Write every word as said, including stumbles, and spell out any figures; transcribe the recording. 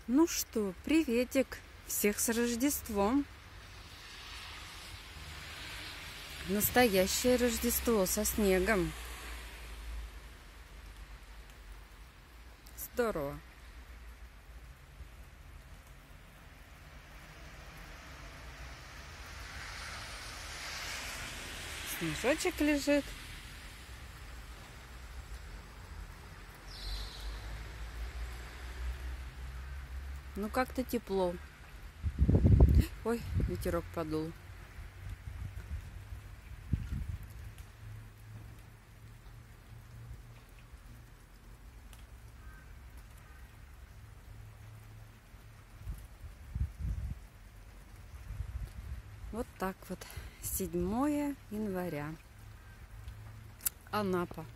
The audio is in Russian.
Ну что, приветик! Всех с Рождеством! Настоящее Рождество со снегом. Здорово! Снежочек лежит. Ну как-то тепло. Ой, ветерок подул. Вот так вот. седьмое января. Анапа.